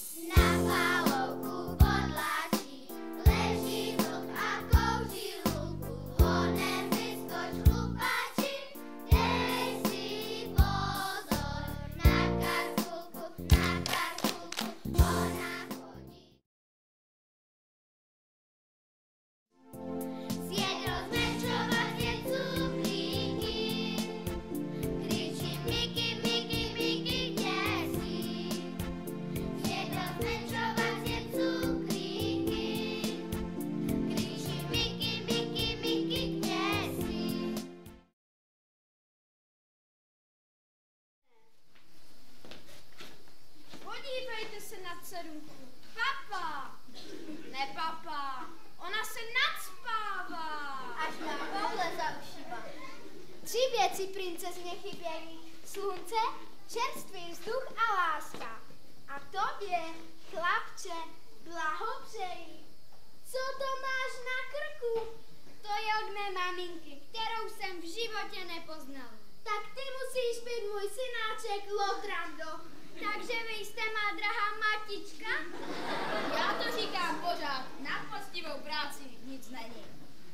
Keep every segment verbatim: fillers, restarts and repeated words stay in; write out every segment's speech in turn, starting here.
Podívejte se na dcerunku. Papa! Ne papa, ona se nadspává. Až na koule zaušíva. Tři věci princezně chybějí. Slunce, čerstvý vzduch a láska. A tobě, chlapče, blahopřeji. Co to máš na krku? To je od mé maminky, kterou jsem v životě nepoznal. Tak ty musíš být můj synáček Lotrando. Takže vy jste má drahá matička? Já to říkám pořád, na poctivou práci nic není.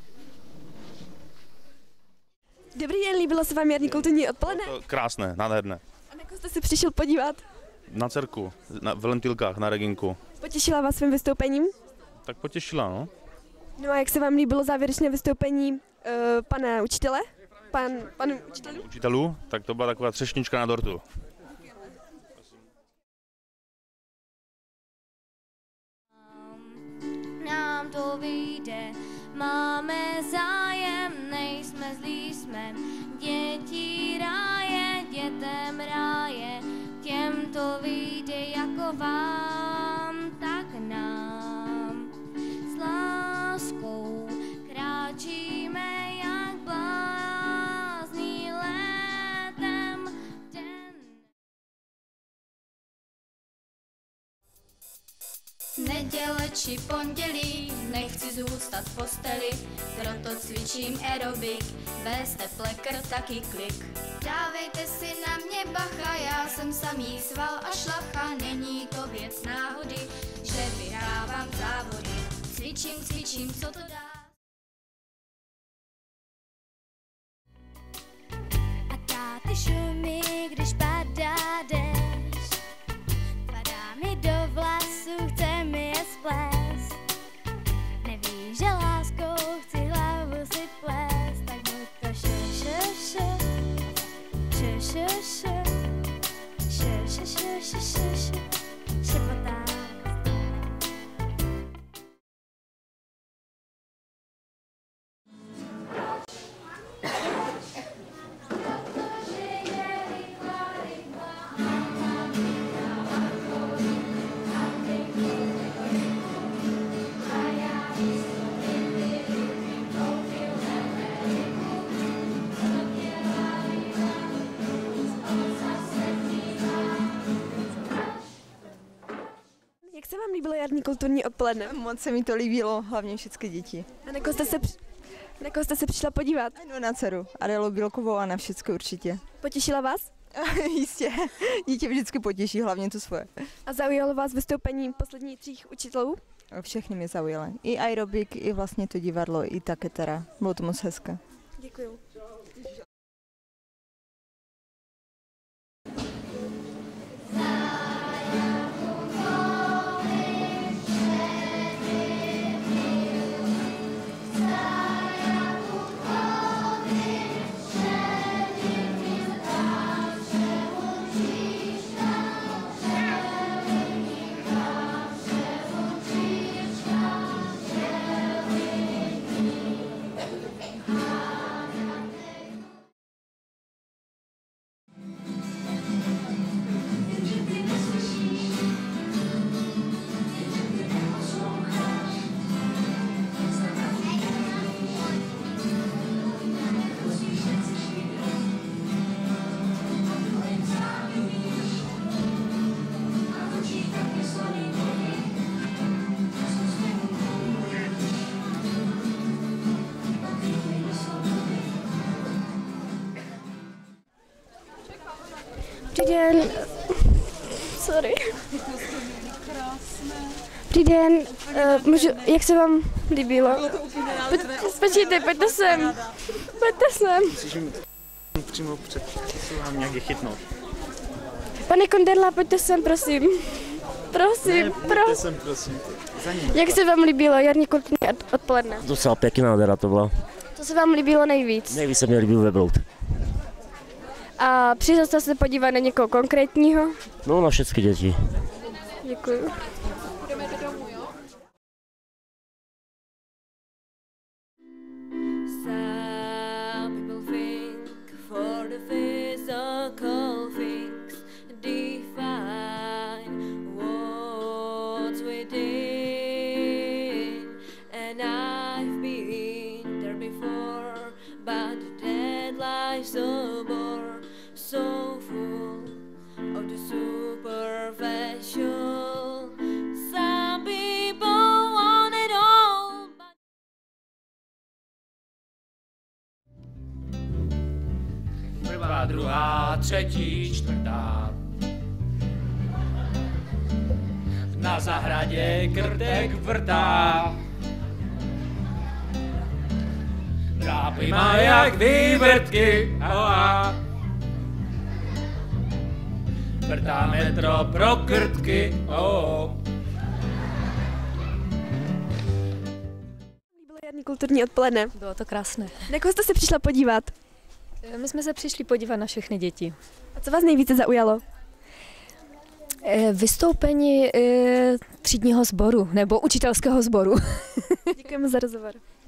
Dobrý den, líbilo se vám jarní kulturní odpoledne? To krásné, nádherné. A na koho jste si přišel podívat? Na dcerku, na, v Lentilkách, na Reginku. Potěšila vás svým vystoupením? Tak potěšila, no. No a jak se vám líbilo závěrečné vystoupení uh, pana učitele? Pan, pan učitelů? Učitelů, tak to byla taková třešnička na dortu. Nám to vyjde, máme zájem, nejsme zlí, jsme děti ráje, dětem ráje, těm to vyjde jako vám, tak nám s láskou kráčíme jak blázní létem den. Neděle či pondělí, nechci zůstat v posteli, proto cvičím aerobik, bez teple krv taky klik. Dávejte si na mě bacha, já jsem samý sval a šlacha, není to věc náhody, že vyhrávám závody. Cvičím, cvičím, co to dá. A táty šumí, když padá déšť, padá mi do vlasů, chce mi je splést. Neví, že láskou chci hlavu si plést, tak buď to še, še, še, še, še, še, še, še, še, še, še, še, šepotá. Jak se vám líbilo jarní kulturní odpoledne? Moc se mi to líbilo, hlavně všechny děti. A na koho jste se, při... na koho jste se přišla podívat? No na dceru, Adelu Bílkovou a na všechno určitě. Potěšila vás? Jistě, dítě vždycky potěší, hlavně to svoje. A zaujalo vás vystoupení posledních tří učitelů? Všechny mě zaujaly. I aerobik, i vlastně to divadlo, i ta ketera. Bylo to moc hezké. Děkuju. Dobrý den. Sorry. Dobrý den, uh, můžu, jak se vám líbilo? Pojď, spočítej, pojďte sem. Pojďte sem. Musíš jim přímo před vám nějak je chytnout. Pane Konderla, pojďte sem, prosím. Prosím, Ne, pro... pojďte sem, prosím. Za ním. Jak se vám líbilo jarní kulturní odpoledne? Docela pěkná nádhera to byla. Co se vám líbilo nejvíc? Nejvíc se mi líbil Vebloud. A přišel jste se podívat na někoho konkrétního? No, na všechny děti. Děkuji. Some people think for the physical things define what's within, and I've been there before, but that life's so more, so full of the superficial. Some people want it all, but Prvá, druhá, třetí, čtvrtá. Na zahradě krtek vrtá. Drápy má jak vývrtky, a vrtá metro pro krtky, oh. Líbilo jarní kulturní odpoledne. Bylo to krásné. Na koho jste se přišla podívat? My jsme se přišli podívat na všechny děti. A co vás nejvíce zaujalo? Vystoupení třídního sboru nebo učitelského sboru. Děkujeme za rozhovor.